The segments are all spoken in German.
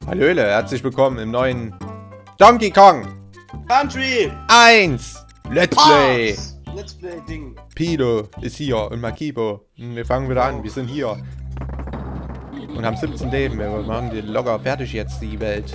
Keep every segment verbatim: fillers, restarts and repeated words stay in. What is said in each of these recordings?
Hallöle, herzlich willkommen im neuen Donkey Kong Country eins Let's Play. Ah, Let's Play Ding. Pido ist hier und Makibo. Wir fangen wieder an, wir sind hier. Und haben siebzehn Leben, wir machen die locker fertig jetzt, die Welt.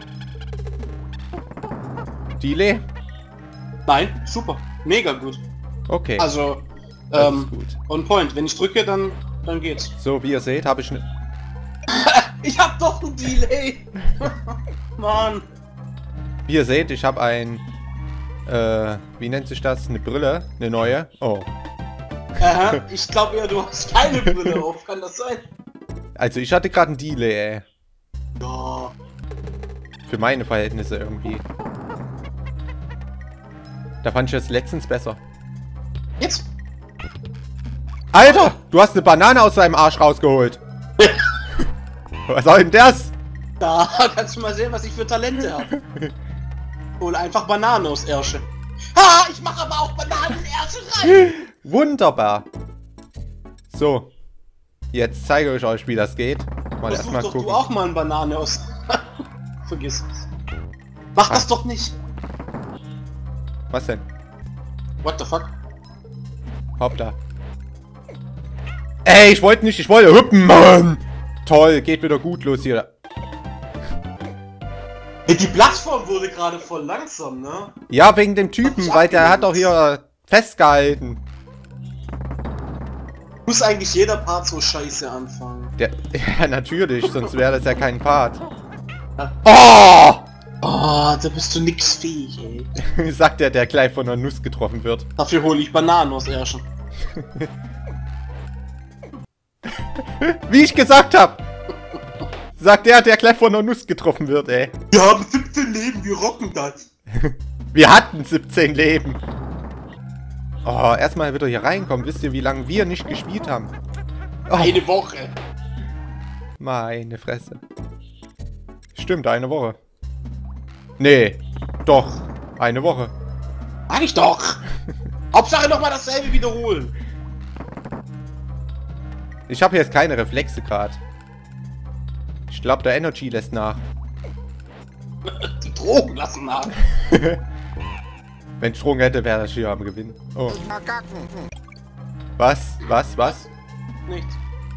Dile? Nein, super. Mega gut. Okay. Also, das ähm, ist gut. on point. Wenn ich drücke, dann, dann geht's. So, wie ihr seht, habe ich eine... Ich hab doch ein Delay. Mann. Wie ihr seht, ich habe ein... Äh, wie nennt sich das? Eine Brille? Eine neue? Oh. Aha, ich glaube eher, du hast keine Brille auf. Kann das sein? Also, ich hatte gerade ein Delay, ey. Ja. Für meine Verhältnisse irgendwie. Da fand ich das letztens besser. Jetzt? Alter! Du hast eine Banane aus deinem Arsch rausgeholt! Was soll denn das? Da kannst du mal sehen, was ich für Talente habe. Hol einfach Bananen aus Ärsche. Ha! Ich mache aber auch Bananen in Ärsche rein! Wunderbar! So. Jetzt zeige ich euch, wie das geht. Mal Versuch erstmal doch gucken. du auch mal eine Banane aus. Vergiss es. Mach das doch nicht! Was denn? What the fuck? Hoppla. Ey, ich wollte nicht, ich wollte hüppen, Mann! Toll, geht wieder gut los hier. Hey, die Plattform wurde gerade voll langsam, ne? Ja, wegen dem Typen, weil der hat doch hier festgehalten. Muss eigentlich jeder Part so scheiße anfangen. Der, ja, natürlich, sonst wäre das ja kein Part. Oh! Oh, da bist du nix fähig, ey. Sagt der, der gleich von einer Nuss getroffen wird. Dafür hole ich Bananen aus Ärschen. Wie ich gesagt habe! Sagt der, der gleich von einer Nuss getroffen wird, ey. Wir haben siebzehn Leben, wir rocken das. Wir hatten siebzehn Leben. Oh, erstmal wieder hier reinkommen. Wisst ihr, wie lange wir nicht gespielt haben? Oh, Eine Woche. meine Fresse. Stimmt, eine Woche. Nee, doch. Eine Woche. Sag ich doch. Hauptsache nochmal dasselbe wiederholen. Ich habe jetzt keine Reflexe gerade. Ich glaube, der Energy lässt nach. Die Drogen lassen nach. Wenn ich Strom hätte, wäre das hier am Gewinn. Oh. Was? Was? Was? Nichts.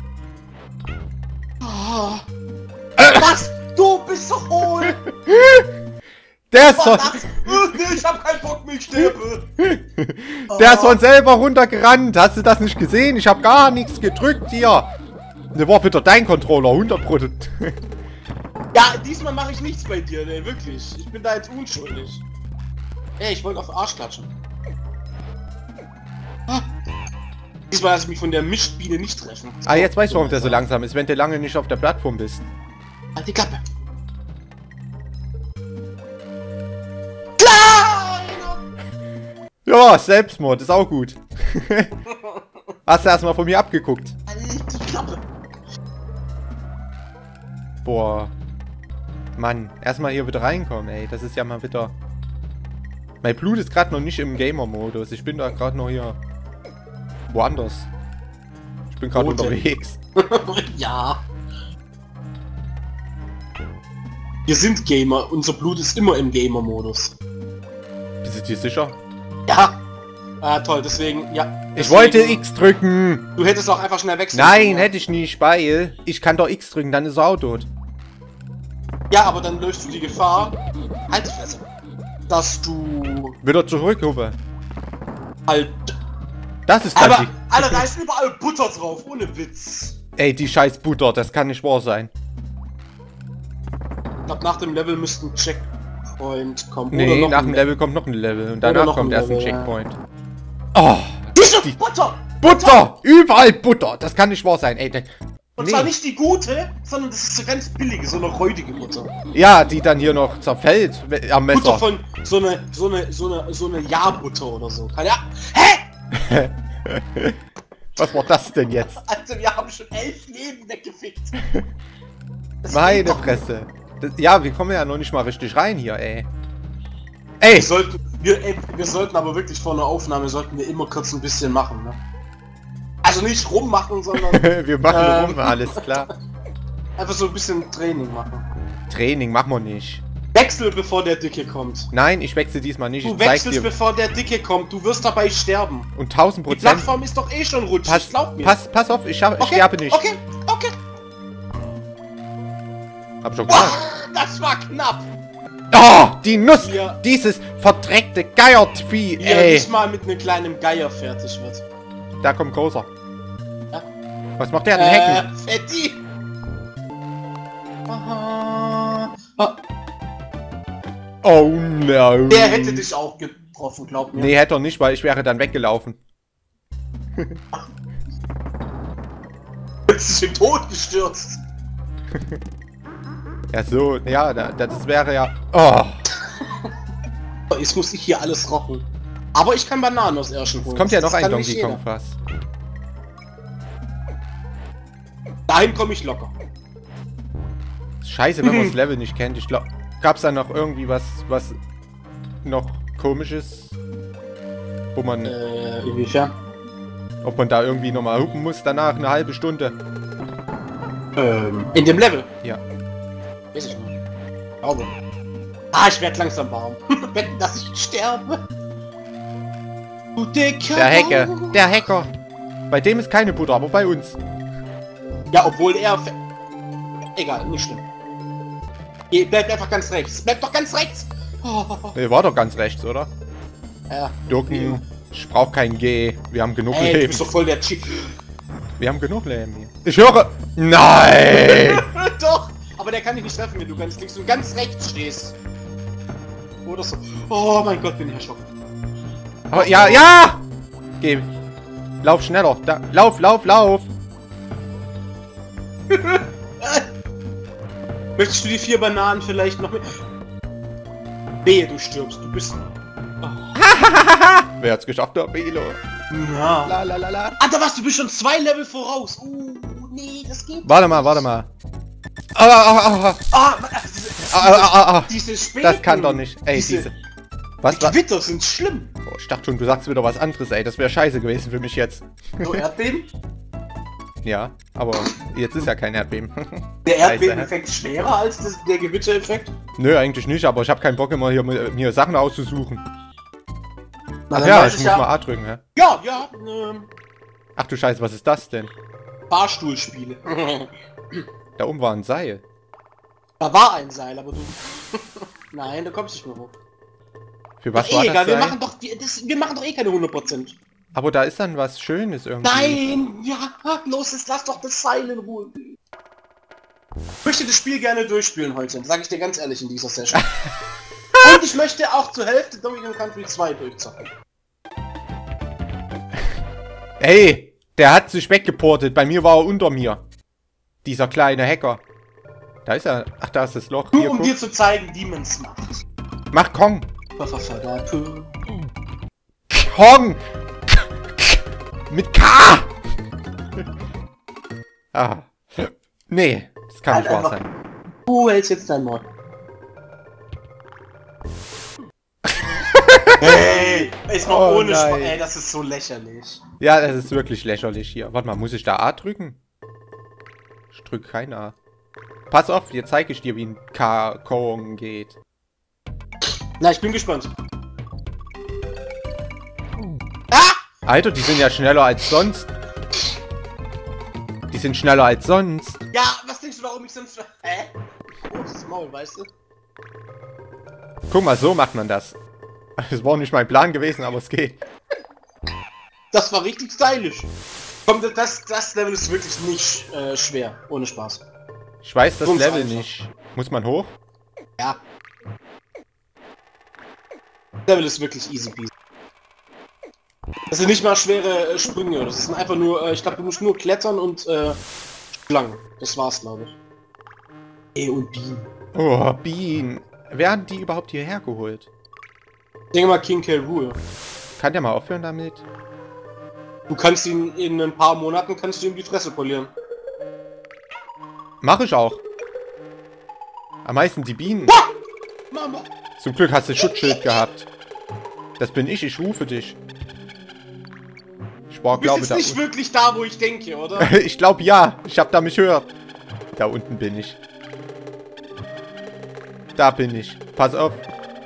Oh. Was? Du bist so hohl. Der ist von... Was? Nee, ich hab keinen Bock mehr, ich sterbe. Der ist von selber runtergerannt. Hast du das nicht gesehen? Ich habe gar nichts gedrückt hier. Ne, war wieder dein Controller, hundert Prozent. Ja, diesmal mache ich nichts bei dir, ne, wirklich. Ich bin da jetzt unschuldig. Ey, ich wollte auf den Arsch klatschen. Ah. Diesmal lasse ich mich von der Mischbiene nicht treffen. Ah, jetzt weißt du, warum der so langsam ist, wenn du lange nicht auf der Plattform bist. Halt die Klappe. Klar! Ja, Selbstmord, ist auch gut. Hast du erstmal von mir abgeguckt. Halt die Klappe. Boah. Mann, erstmal hier wieder reinkommen, ey. Das ist ja mal wieder... Mein Blut ist gerade noch nicht im Gamer-Modus. Ich bin da gerade noch hier... woanders. Ich bin gerade unterwegs. Ja. Wir sind Gamer. Unser Blut ist immer im Gamer-Modus. Bist du dir sicher? Ja. Ah, toll. Deswegen, ja. Deswegen, Ich wollte X drücken. Du hättest auch einfach schnell wechseln Nein, können, hätte ich nicht, weil ich kann doch X drücken, dann ist er auch tot. Ja, aber dann löst du die Gefahr. Halt die Fresse. Dass du Wieder zurück, Hupe. halt... Das ist dann Aber, die... Alter, da ist überall Butter drauf, ohne Witz. Ey, die scheiß Butter, das kann nicht wahr sein. Ich glaub, nach dem Level müsste ein Checkpoint kommen. Nee, oder noch nach ein dem Level kommt noch ein Level und Oder danach noch kommt ein erst ein Level, ja. Checkpoint. Oh, Diese die- Butter! Butter! Überall Butter! Das kann nicht wahr sein, ey. der- Und Nee. zwar nicht die gute, sondern das ist so ganz billige, so eine räudige Butter. Ja, die dann hier noch zerfällt we- am Butter Messer. von so eine, so eine, so eine, so eine Ja-Butter oder so. Kann ja. Hä? Was war das denn jetzt? Also wir haben schon elf Leben weggefickt. Das Meine geht doch. Fresse. Das, ja, wir kommen ja noch nicht mal richtig rein hier, ey. Ey! Wir sollten, wir, ey, wir sollten aber wirklich vor einer Aufnahme, sollten wir immer kurz ein bisschen machen, ne? Also nicht rummachen, sondern... Wir machen Ähm. rum, alles klar. Einfach so ein bisschen Training machen. Training machen wir nicht. Wechsel, bevor der Dicke kommt. Nein, ich wechsle diesmal nicht. Du Ich zeig wechselst, dir. bevor der Dicke kommt. Du wirst dabei sterben. Und tausend Die Prozent. Plattform ist doch eh schon rutschig. Pass, Glaub mir. pass, pass auf, ich, scha- ich okay, sterbe nicht. Okay, okay. Hab schon gesagt. Oh, das war knapp. Oh, die Nuss! Ja. Dieses verdreckte Geiertvieh, Wie er ey! nicht mal mit einem kleinen Geier fertig wird. Da kommt großer. Ja. Was macht der denn Hecken? Äh, Fetti. Aha. Ah, Oh no. der hätte dich auch getroffen, glaub mir. Nee, hätte er nicht, weil ich wäre dann weggelaufen. Hättest dich in den Tod gestürzt. Ja, so, ja, da- das wäre ja... Oh, Jetzt muss ich hier alles rocken. Aber ich kann Bananen aus Irschen holen. es kommt ja noch Das ein kann nicht Donkey jeder. Kong fast. Dahin komme ich locker. Scheiße, wenn man das Level nicht kennt. Ich glaube, gab es da noch irgendwie was, was noch komisches? Wo man, Äh, inwiefern? ob man da irgendwie nochmal hupen muss danach, eine halbe Stunde. Ähm, in dem Level? Ja. Weiß ich nicht. Glaube. Ah, ich werde langsam warm. Wetten, dass ich sterbe. Du Dicker. Der Hacker, der Hacker. Bei dem ist keine Butter, aber bei uns. Ja, obwohl er... fe- Egal, nicht schlimm. Ihr bleibt einfach ganz rechts. Bleibt doch ganz rechts. Oh. Nee, war doch ganz rechts, oder? Ja. Ducken, ich brauch kein G. Wir haben genug Ey, du Leben. bist doch voll der Chick. Wir haben genug Leben hier. Ich höre... Nein! Doch, aber der kann dich nicht treffen, wenn du ganz links und ganz rechts stehst. Oder so. Oh mein Gott, bin ich erschrocken. Aber ja, ja! Geh. Lauf schneller. Da, lauf, lauf, lauf. Möchtest du die vier Bananen vielleicht noch mit... Wehe, du stirbst. Du bist... Wer hat's geschafft, der Belo? Na. La la la la. Alter, was? Du bist schon zwei Level voraus. Uh, nee, das geht. Warte mal, warte mal. Ah, ah, ah, Ah, man, also diese, ah, ah, ah, ah. diese späten... Das kann doch nicht. Ey, diese... diese. Was, Die was? Gewitter sind schlimm. Oh, ich dachte schon, du sagst wieder was anderes, ey. Das wäre scheiße gewesen für mich jetzt. So, Erdbeben? Ja, aber jetzt ist ja kein Erdbeben. Der Scheiße, Erdbebeneffekt schwerer als das, der Gewittereffekt? Nö, eigentlich nicht, aber ich habe keinen Bock immer hier mir Sachen auszusuchen. Na, Ach dann ja, weiß ich ich muss ja. mal A drücken, hä? Ja, ja, ähm, Ach du Scheiße, was ist das denn? Fahrstuhlspiele. Da oben war ein Seil. Da war ein Seil, aber du... Nein, da kommst du nicht mehr hoch. Für was eh war egal, das wir Seil? machen doch die, das, wir machen doch eh keine hundert Prozent. Aber da ist dann was Schönes irgendwie. Nein, ja, los, jetzt lass doch das Seil in Ruhe. Ich möchte das Spiel gerne durchspielen heute, sage ich dir ganz ehrlich in dieser Session. Und ich möchte auch zur Hälfte Donkey Kong Country zwei durchzocken. Ey, der hat sich weggeportet. Bei mir war er unter mir. Dieser kleine Hacker. Da ist er. Ach, da ist das Loch. Nur Hier, um guck. dir zu zeigen, wie man's macht. Mach Kong. Kong. Kong. Mit K. Ah. Nee, das kann Halt nicht wahr einfach. sein. Du hältst jetzt dein Mod. Hey, ist mal Oh ohne nein. Spaß. Ey, das ist so lächerlich. Ja, das ist wirklich lächerlich hier. Warte mal, muss ich da A drücken? Ich drück kein A. Pass auf, jetzt zeige ich dir, wie ein K Kong geht. Na, ich bin gespannt. Ah! Alter, die sind ja schneller als sonst. Die sind schneller als sonst. Ja, was denkst du, warum ich sonst... Hä? Großes Maul, weißt du? Guck mal, so macht man das. Es war nicht mein Plan gewesen, aber es geht. Das war richtig stylisch. Komm, das, das Level ist wirklich nicht äh, schwer. Ohne Spaß. Ich weiß das Ganz Level einfach. nicht. Muss man hoch? Ja. Level ist wirklich easy peasy. Das sind nicht mal schwere äh, Sprünge. Das sind einfach nur, äh, ich glaube, du musst nur klettern und äh, Schlangen. Das war's, glaube ich. E und Bienen. Oh, Bienen. Wer hat die überhaupt hierher geholt? Ich denke mal King K. Rool. Kann der mal aufhören damit? Du kannst ihn in ein paar Monaten kannst du ihm die Fresse polieren. Mach ich auch. Am meisten die Bienen. Ah! Mama! Zum Glück hast du Schutzschild gehabt. Das bin ich, ich rufe dich. Ich war, Du bist glaube jetzt da. nicht wirklich da, wo ich denke, oder? Ich glaube ja. Ich hab da mich hört. Da unten bin ich. Da bin ich. Pass auf.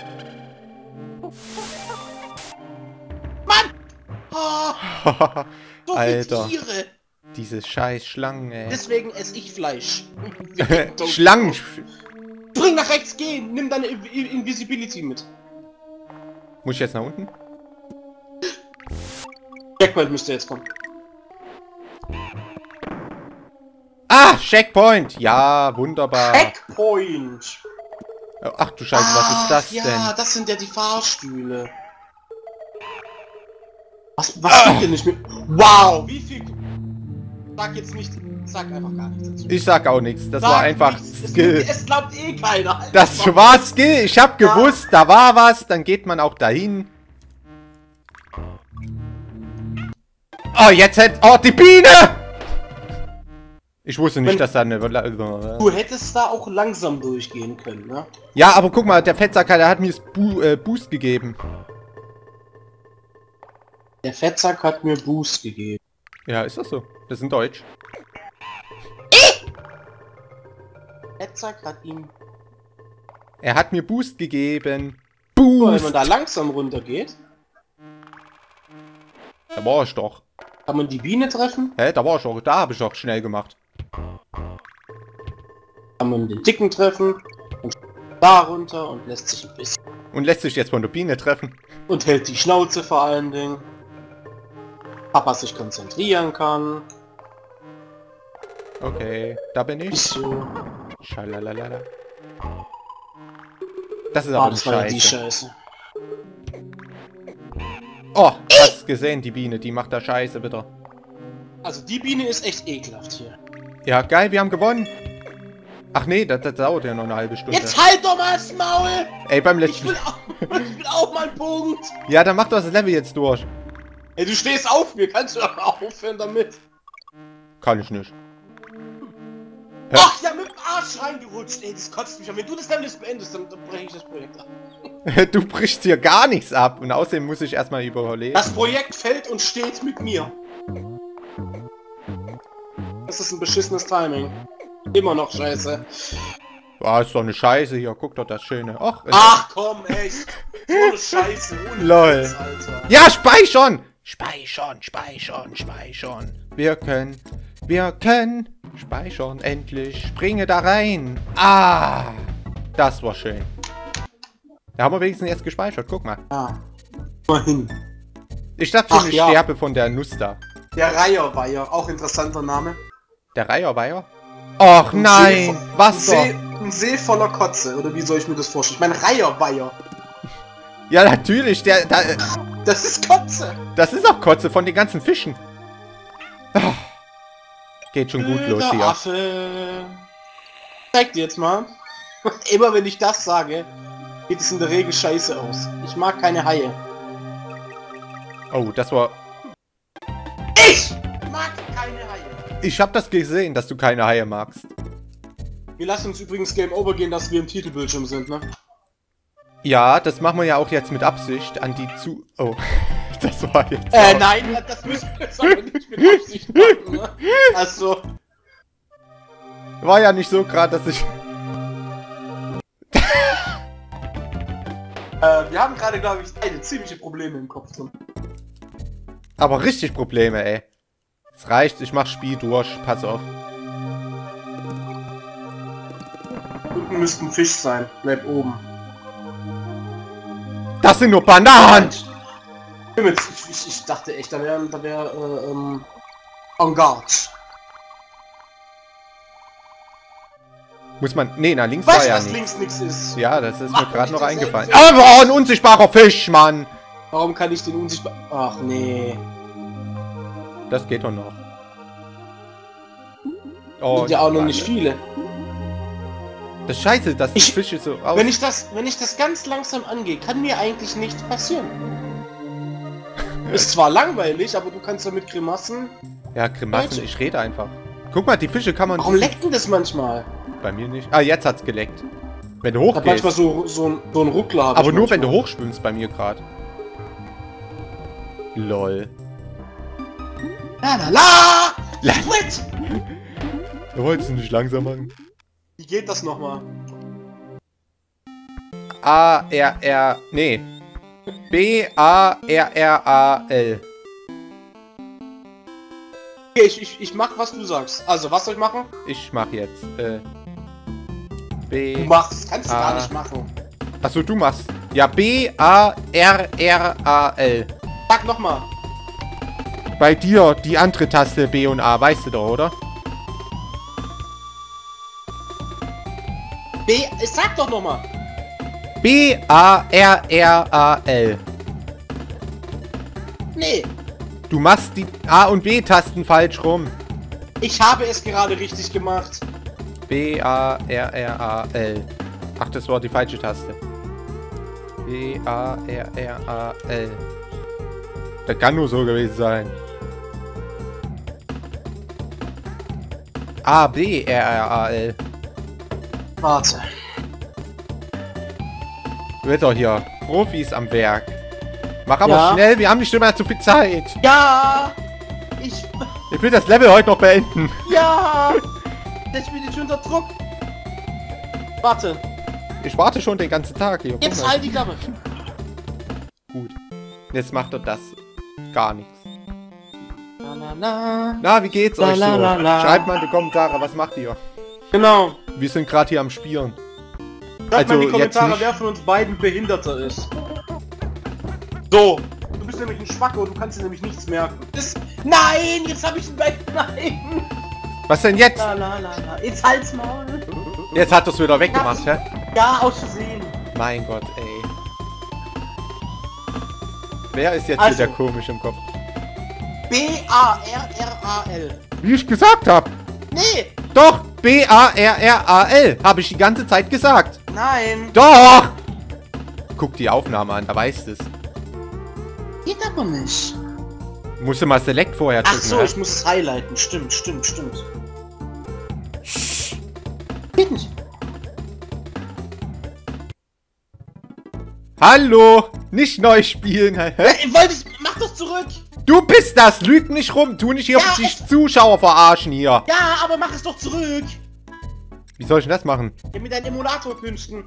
Mann! Oh, so Alter. viele Tiere. Diese scheiß Schlangen, ey. Deswegen esse ich Fleisch. Schlangen. Spring nach rechts, geh. Nimm deine In In Invisibility mit. Muss ich jetzt nach unten? Checkpoint müsste jetzt kommen. Ah, Checkpoint. Ja, wunderbar. Checkpoint. Ach du Scheiße, was ist das ja, denn? Ja, das sind ja die Fahrstühle. Was, was steht denn nicht mit... Wow, wie viel... Sag jetzt nicht... Sag einfach gar nichts dazu. Ich sag auch nichts. Das Sag war einfach nichts. Skill. Es, es glaubt eh keiner. Alter. Das war Skill. Ich hab gewusst, da war was. Dann geht man auch dahin. Oh, jetzt hätte... Oh, die Biene! Ich wusste nicht, Wenn, dass da eine... Du hättest da auch langsam durchgehen können, ne? Ja, aber guck mal, der Fettsack, der hat mir das Bu äh, Boost gegeben. Der Fettsack hat mir Boost gegeben. Ja, ist das so? Das ist in Deutsch. Fettsack hat ihm... Er hat mir Boost gegeben. Oh, Boost! wenn man da langsam runter geht, Da war ich doch. kann man die Biene treffen, Hä, da war ich doch. Da habe ich doch schnell gemacht. kann man den Dicken treffen und da runter und lässt sich ein bisschen... Und lässt sich jetzt von der Biene treffen. Und hält die Schnauze vor allen Dingen. Papa sich konzentrieren kann. Okay, da bin ich. So. Schalalalala. Das ist Ah, aber das eine war ja die Scheiße. Scheiße. Oh, hast gesehen, die Biene, die macht da Scheiße wieder. Also die Biene ist echt ekelhaft hier. Ja, geil, wir haben gewonnen. Ach nee, das, das dauert ja noch eine halbe Stunde. Jetzt halt doch mal das Maul! Ey, beim Ich letzten... will auch, ich will auch mal einen Punkt! Ja, dann mach doch das Level jetzt durch. Ey, du stehst auf mir, kannst du doch mal aufhören damit? Kann ich nicht. Hä? Ach ja, mit dem Arsch reingerutscht, ey, das kotzt mich an. Wenn du das Level jetzt beendest, dann, dann breche ich das Projekt ab. Du brichst hier gar nichts ab. Und außerdem muss ich erstmal überleben. Das Projekt fällt und steht mit mir. Das ist ein beschissenes Timing. Immer noch scheiße. Boah, ist doch eine Scheiße hier. Guck doch das Schöne. Och, Ach komm, echt. So eine Scheiße. Ohne Lol. Witz, Alter. ja, speichern! Speichern, speichern, speichern. Wir können, wir können speichern. Endlich. Springe da rein. Ah, das war schön. Da haben wir wenigstens jetzt gespeichert. Guck mal. Ja. Mal hin. Ich dachte schon, Ach ich ja. sterbe von der Nuss da. Der Reierweiher, auch interessanter Name. Der Reierweiher? Och Ein nein, See vo- Wasser. Ein See, ein See voller Kotze, oder wie soll ich mir das vorstellen? Ich meine Reierweiher. Ja, natürlich. Der, der, Das ist Kotze. das ist auch Kotze von den ganzen Fischen. Ah, geht schon gut los Der hier. Affe. Zeig dir jetzt mal. Immer wenn ich das sage, geht es in der Regel scheiße aus. Ich mag keine Haie. Oh, das war... Ich mag keine Haie. Ich habe das gesehen, dass du keine Haie magst. Wir lassen uns übrigens Game Over gehen, dass wir im Titelbildschirm sind, ne? Ja, das machen wir ja auch jetzt mit Absicht an die zu... Oh, das war jetzt... Äh, auch- nein, das müssen wir jetzt aber nicht mit Absicht machen, ne? Also, War ja nicht so gerade, dass ich... äh, wir haben gerade, glaube ich, eine ziemliche Probleme im Kopf drin. Aber richtig Probleme, ey. Es reicht, ich mach Spiel durch. Pass auf. Unten müsste ein Fisch sein. Bleib oben. Das sind nur Bananen! Ich, ich, ich dachte echt, da wäre da wär, äh, ähm, en garde. Muss man... Nee, na, links war Weißt du, ja dass nicht. links nichts ist? Ja, das ist Mach mir doch gerade nicht noch dasselbe. eingefallen. Aber oh, ein unsichtbarer Fisch, Mann! Warum kann ich den unsichtbar... Ach, nee. Das geht doch noch. Oh, Sind ja auch noch Mann. nicht viele. Das ist scheiße, dass die Ich- Fische so aus... Wenn ich das, wenn ich das ganz langsam angehe, kann mir eigentlich nichts passieren. Ist zwar langweilig, aber du kannst damit Grimassen... Ja, Grimassen, Leute. ich rede einfach. Guck mal, die Fische kann man... Warum leckt denn das manchmal? Bei mir nicht. Ah, jetzt hat's geleckt. Wenn du Ich hab hochgehst. manchmal so, so, ein- so einen Ruckler. hab Aber ich nur wenn du manchmal. hochschwimmst bei mir gerade. Lol. La la la! La- Split! Du wolltest nicht langsam machen. Wie geht das nochmal? A, R, R, nee. B, A, R, R, A, L. Okay, ich, ich, ich mach, was du sagst. Also, was soll ich machen? Ich mach jetzt, äh... B, Du machst, das kannst du A. gar nicht machen. Achso, du machst. Ja, B, A, R, R, A, L. Sag nochmal. Bei dir die andere Taste B und A, weißt du doch, oder? B, sag doch nochmal. B, A, R, R, A, L. Nee, Du machst die A- und B-Tasten falsch rum. ich habe es gerade richtig gemacht. B, A, R, R, A, L. Ach, das war die falsche Taste. B, A, R, R, A, L. Das kann nur so gewesen sein. A, B, R, R, A, L. Warte. Wird doch hier. Profis am Werk. Mach aber Ja. schnell, wir haben nicht mehr zu viel Zeit. Ja! Ich... Ich will das Level heute noch beenden. Ja! Jetzt bin ich unter Druck. Warte. Ich warte schon den ganzen Tag hier. Guck Jetzt mal. halt die Klappe. Gut. Jetzt macht er das. Gar nichts. La, la, la. Na, wie geht's La, euch la, so? la, la. Schreibt mal in die Kommentare, was macht ihr? Genau. Wir sind gerade hier am Spielen. Schreibt Also, mal in die jetzt Kommentare, nicht. wer von uns beiden Behinderter ist. So. Du bist nämlich ein Schwacko, du kannst dir nämlich nichts merken. Das... Nein! Jetzt hab ich ein Bein. Nein! Was denn jetzt? La, la, la, la. Jetzt halt's Maul. Jetzt hat er's wieder weggemacht, hä? Ja, aus Versehen. Mein Gott, ey. Wer ist jetzt Also. wieder komisch im Kopf? B A R R A L. Wie ich gesagt hab. Nee! Doch, B A R R A L. Habe ich die ganze Zeit gesagt. Nein! Doch! Guck die Aufnahme an, da weißt es. Geht aber nicht. Musst du mal Select vorher drücken, Ach so, hä? ich muss es highlighten. Stimmt, stimmt, stimmt. Geht nicht. Hallo! Nicht neu spielen, hä? Äh, wollte ich... Mach doch zurück! Du bist das! Lüg nicht rum! Tu nicht hier Ja, die es- Zuschauer verarschen hier! Ja, aber mach es doch zurück! Wie soll ich denn das machen? Ja, mit deinen Emulatorkünsten.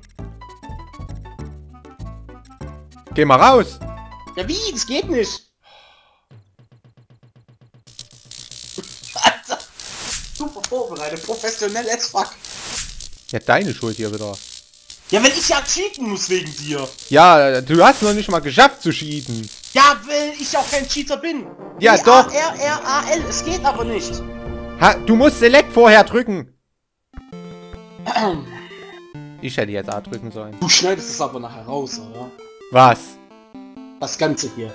Geh mal raus! Ja, wie? Das geht nicht. Alter. Super vorbereitet. Professionell as fuck. Ja, deine Schuld hier wieder. Ja, wenn ich ja cheaten muss wegen dir. Ja, du hast noch nicht mal geschafft zu cheaten. Ja, weil ich auch kein Cheater bin. Ja, B doch. A R R A L. Es geht aber nicht. Ha, du musst Select vorher drücken. Ich hätte jetzt A drücken sollen. Du schneidest es aber nachher raus, oder? Was? Das Ganze hier.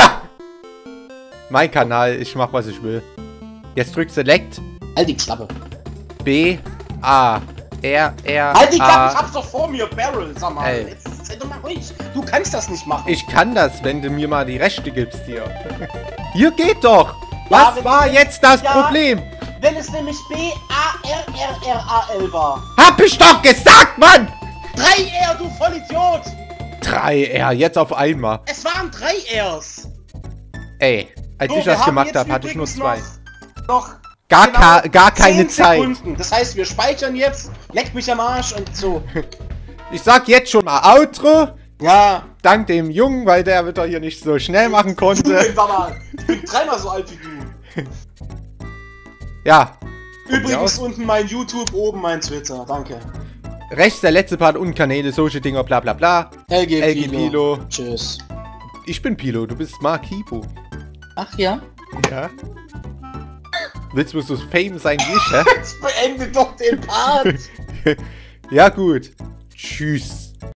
Mein Kanal, ich mach was ich will. Jetzt drück Select. Halt die Klappe. B, A, R, R, Halt die Klappe, ich A. hab's doch vor mir, Barrel, sag mal. Ey. Jetzt sei doch mal ruhig. Du kannst das nicht machen. Ich kann das, wenn du mir mal die Rechte gibst hier. Hier geht doch. Ja, Was wenn war du- jetzt das Ja. Problem? Wenn es nämlich B A R R R A L war. Hab ich doch gesagt, Mann! Drei R, du Vollidiot! drei R, jetzt auf einmal. Es waren drei Rs. Ey, als So, ich wir das haben gemacht jetzt habe, hatte ich nur übrigens zwei. Noch, noch Gar, genau ka gar keine zehn Zeit. Sekunden. Das heißt, wir speichern jetzt, leck mich am Arsch und so. Ich sag jetzt schon mal Outro. Ja. Dank dem Jungen, weil der wieder hier nicht so schnell machen Du, konnte. sag mal, ich bin dreimal so alt wie du. Ja. Übrigens aus. unten mein YouTube, oben mein Twitter. Danke. Rechts der letzte Part und Kanäle, solche Dinger, bla bla bla. L G, L G Pilo. Pilo. Tschüss. Ich bin Pilo, du bist Mark Hipo. Ach ja? Ja. Willst du so fame sein wie ich, hä? Jetzt beende doch den Part. Ja gut. Tschüss.